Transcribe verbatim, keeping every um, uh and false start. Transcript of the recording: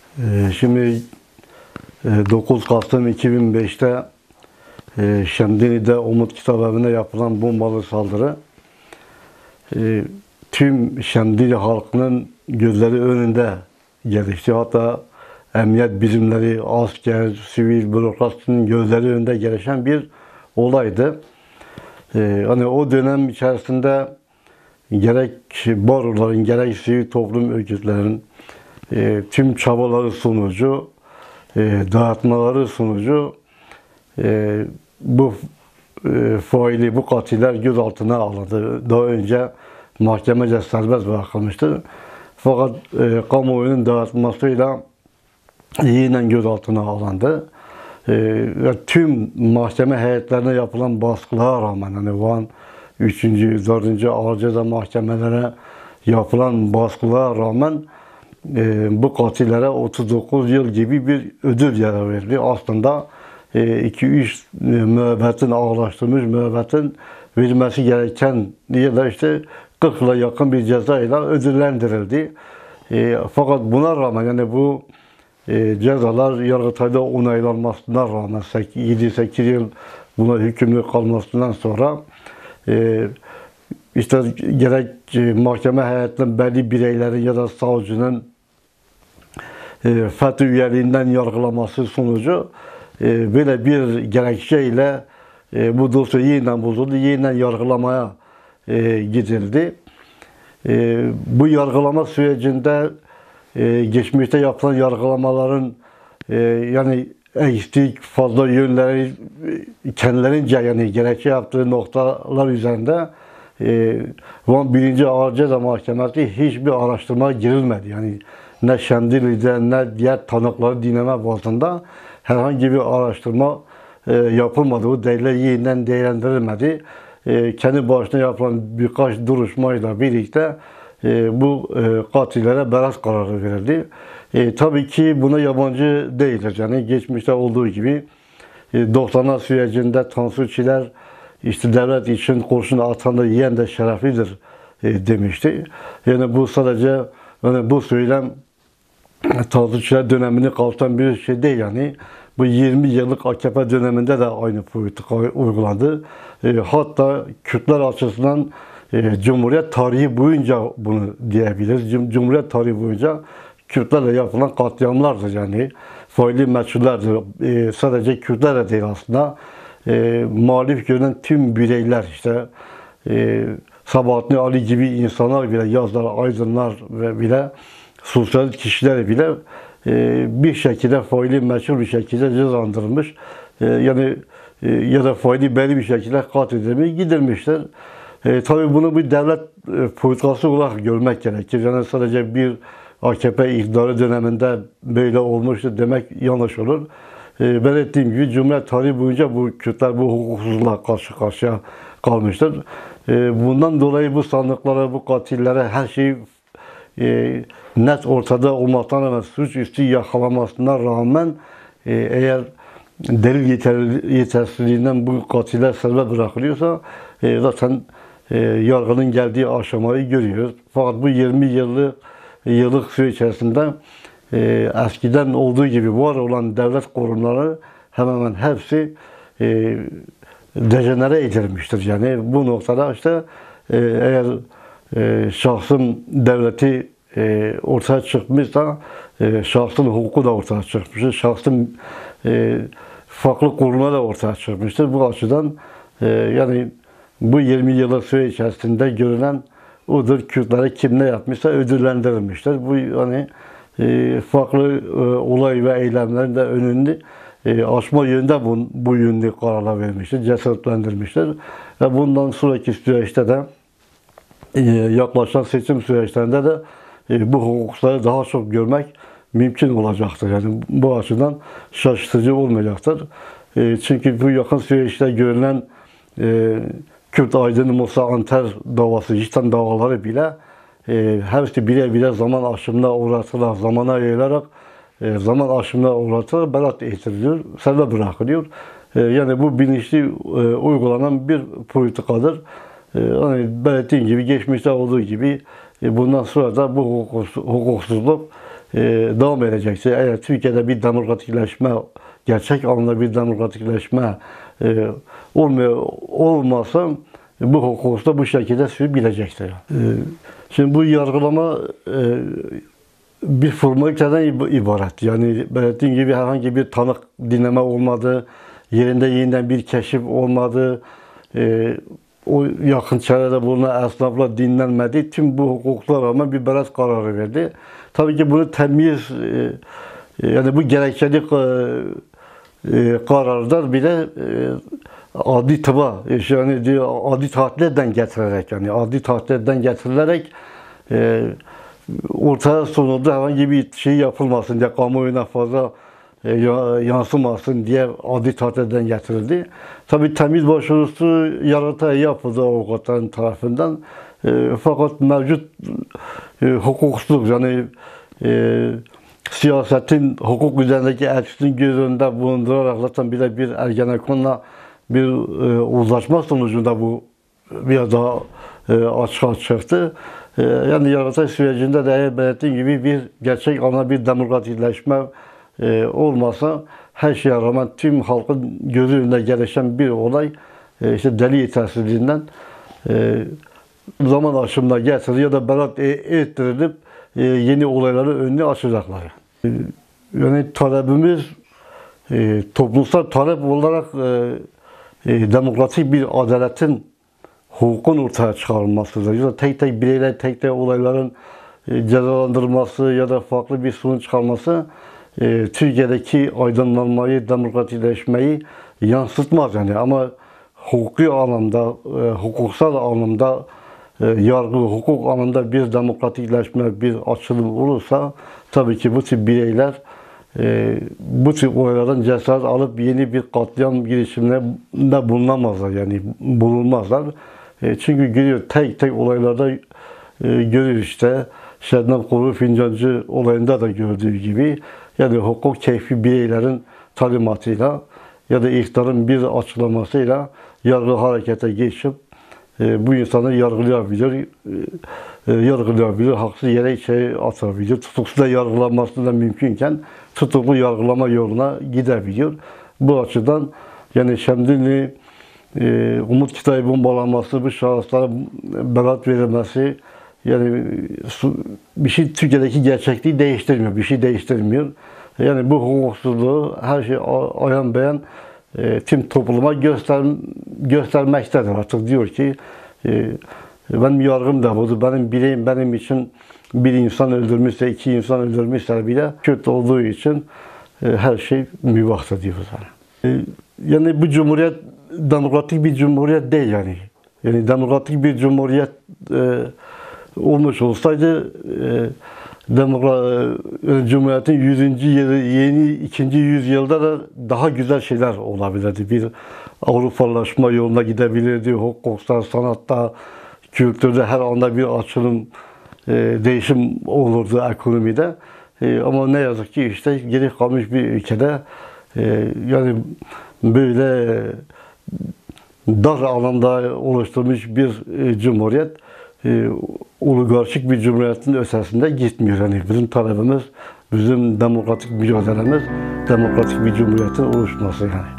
Ee, Şimdi e, dokuz Kasım iki bin beşte e, Şemdinli'de Umut Kitabevi'ne yapılan bombalı saldırı e, tüm Şemdinli halkının gözleri önünde gelişti. Hatta emniyet birimleri, asker, sivil, bürokratının gözleri önünde gelişen bir olaydı. E, hani o dönem içerisinde gerek baroların, gerek sivil toplum örgütlerinin e, tüm çabaları sonucu, e, dağıtmaları sonucu e, bu e, faili, bu katiller gözaltına alındı. Daha önce mahkemece serbest bırakılmıştı. Fakat e, kamuoyunun dağıtmasıyla yeniden gözaltına alındı. E, ve tüm mahkeme heyetlerine yapılan baskılara rağmen, hani Van üçüncü, dördüncü ağır ceza mahkemelerine yapılan baskılara rağmen e, bu katillere otuz dokuz yıl gibi bir ödül yara verdi. Aslında iki üç e, müebbetin ağırlaştırılmış, müebbetin verilmesi gereken diye de işte kırk yıla yakın bir cezayla ödüllendirildi. E, fakat buna rağmen, yani bu e, cezalar Yargıtay'da onaylanmasına rağmen yedi sekiz yıl buna hükümlü kalmasından sonra e, işte gerek e, mahkeme heyetinin belli bireylerin ya da savcının e, FETÖ üyeliğinden yargılaması sonucu e, böyle bir gerekçeyle e, bu dosya yeniden bozuldu, yeniden yargılamaya e, gidildi. E, bu yargılama sürecinde e, geçmişte yapılan yargılamaların e, yani eksik, fazla yönleri e, kendilerince yani gerekçe yaptığı noktalar üzerinde e, Van birinci Ağır Ceza Mahkemesi hiçbir araştırma girilmedi. Yani ne Şemdinli'de ne diğer tanıkları dinleme bazında herhangi bir araştırma e, yapılmadı. Bu deliller yeniden değerlendirilmedi. E, kendi başına yapılan birkaç duruşmayla birlikte e, bu e, katillere beraat kararı verildi. E, tabii ki buna yabancı değildir. Yani geçmişte olduğu gibi e, doksanlar sürecinde Tansu Çiller işte devlet için kurşun atanı yiyen de şereflidir e, demişti. Yani bu sadece yani bu söylem Tansu Çiller dönemini kapsatan bir şey değil yani. Bu yirmi yıllık A K P döneminde de aynı politika uygulandı. E, hatta Kürtler açısından e, Cumhuriyet tarihi boyunca bunu diyebiliriz. Cum Cumhuriyet tarihi boyunca Kürtlerle yapılan katliamlardır yani. Faili meçhullerdir. E, sadece Kürtler de değil aslında. E, muhalif görünen tüm bireyler işte e, Sabahattin Ali gibi insanlar bile, yazlar, aydınlar ve bile sosyal kişiler bile e, bir şekilde faili meçhul bir şekilde cezalandırılmış. E, yani e, ya da faili belli bir şekilde katledilmiş, gidilmiştir. E, tabii bunu bir devlet e, politikası olarak görmek gerekir. Yani sadece bir A K P iktidarı döneminde böyle olmuştur demek yanlış olur. E, ben ettiğim gibi Cumhuriyet tarihi boyunca bu Kürtler bu hukuksuzluğa karşı karşıya kalmıştır. E, bundan dolayı bu sanıklara, bu katillere her şeyi e, net ortada olmaktan rağmen, suçüstü yakalamasına rağmen e, eğer delil yeter, yetersizliğinden bu katiller serbest bırakılıyorsa e, zaten e, yargının geldiği aşamayı görüyoruz. Fakat bu yirmi yıllık yıllık süre içerisinde e, eskiden olduğu gibi var olan devlet kurumları hemen hemen hepsi e, dejenere edilmiştir. Yani bu noktada işte e, eğer e, şahsın devleti e, ortaya çıkmışsa e, şahsın hukuku da ortaya çıkmıştır. Şahsın e, farklı kurumlar da ortaya çıkmıştır. Bu açıdan e, yani bu yirmi yıllık süre içerisinde görülen odur. Kürtlere kim ne yapmışsa ödüllendirilmiştir. Bu hani e, farklı e, olay ve eylemlerin de önünü e, aşma yönünde bu, bu yönlü kararlar vermiştir, cesaretlendirmiştir. Ve bundan sonraki süreçte de e, yaklaşan seçim süreçlerinde de e, bu hukukları daha çok görmek mümkün olacaktır. Yani bu açıdan şaşırtıcı olmayacaktır. E, çünkü bu yakın süreçte görülen e, Kürt Aydın Musa Anter davası, cidden davaları bile e, hepsi bire bire zaman aşımına uğratılarak, zamana yayılarak e, zaman aşımına uğratılarak beraat ettiriliyor, serbest bırakılıyor. E, yani bu bilinçli e, uygulanan bir politikadır. E, hani belirttiğim gibi geçmişte olduğu gibi e, bundan sonra da bu hukuksuzluk e, devam edecekse, eğer Türkiye'de bir demokratikleşme, gerçek anlamda bir demokratikleşme e, olmuyor, olmazsa bu hukuku da bu şekilde sürüp gidecektir. E, şimdi bu yargılama e, bir formalite'den ibaret. Yani belirttiğim gibi herhangi bir tanık dinleme olmadı, yerinde yeniden bir keşif olmadı, e, o yakın çevrede bulunan esnafla dinlenmedi. Tüm bu hukuklara rağmen bir beraat kararı verdi. Tabii ki bunu temyiz, e, yani bu gerekçeli e, e, kararlar bile e, adi tıba, yani diyor, adi tahlilden getirerek, yani adi tahlilden getirilerek e, ortaya sonunda herhangi bir şey yapılmasın diye, kamuoyuna fazla e, yansımasın diye adi tahlilden getirildi. Tabii temiz başvurusu Yargıtay'a yapıldı avukatların tarafından. E, fakat mevcut e, hukuksuzluk, yani e, siyasetin hukuk üzerindeki etkisini göz önünde bulundurarak zaten bir de bir Ergenekon'la bir e, uzlaşma sonucunda bu biraz daha e, açığa çıktı. E, yani Yargıtay sürecinde de belirttiğim gibi bir gerçek ana bir demokratikleşme e, olmasa, her şeye rağmen tüm halkın gözü önünde gelişen bir olay, e, işte deli yetersizliğinden e, zaman aşımına getirir ya da beraat ettirilip e, yeni olayların önünü açacaklar. E, yani talebimiz e, toplumsal talep olarak e, e, demokratik bir adaletin, hukukun ortaya çıkarılmasıdır. Ya da tek tek bireyler, tek tek olayların e, cezalandırılması ya da farklı bir sonuç çıkarması e, Türkiye'deki aydınlanmayı, demokratikleşmeyi yansıtmaz yani. Ama hukuki anlamda, e, hukuksal anlamda, e, yargı, hukuk anlamda bir demokratikleşme, bir açılım olursa tabii ki bu tip bireyler e, bu tip olaylardan cesaret alıp yeni bir katliam girişiminde bulunamazlar, yani bulunmazlar. E, çünkü görüyor, tek tek olaylarda e, görüyor işte, Şebnem Korur Fincancı olayında da gördüğü gibi, yani hukuk keyfi bireylerin talimatıyla ya da iktidarın bir açıklamasıyla yargı harekete geçip e, bu insanı yargılayabilir, e, e, yargılayabilir, haksız yere şey atabilir, tutuksuz da yargılanması da mümkünken tutuklu yargılama yoluna gidebiliyor. Bu açıdan yani Şemdinli e, Umut Kitayı bombalanması, bu şahıslara beraat verilmesi, yani bir şey Türkiye'deki gerçekliği değiştirmiyor, bir şey değiştirmiyor. Yani bu hukuksuzluğu her şey ayan beyan e, tüm topluma göster, göstermektedir. Artık diyor ki e, benim yargım da budur, benim bireyim benim için bir insan öldürmüşse, iki insan öldürmüşse bile kötü olduğu için e, her şey mübahtır diyoruz. Yani. E, yani bu cumhuriyet demokratik bir cumhuriyet değil yani. Yani demokratik bir cumhuriyet e, olmuş olsaydı e, Demokra, e, Cumhuriyet'in yüzüncü yılı, yeni ikinci yüzyılda da daha güzel şeyler olabilirdi. Bir Avrupalaşma yoluna gidebilirdi. Hukukta, sanatta, kültürde her anda bir açılım, e, değişim olurdu ekonomide. E, ama ne yazık ki işte geri kalmış bir ülkede e, yani böyle dar alanda oluşturmuş bir e, cumhuriyet e, oligarşik bir cumhuriyetin ötesinde gitmiyor. Yani bizim talebimiz, bizim demokratik mücadelemiz demokratik bir cumhuriyetin oluşması yani.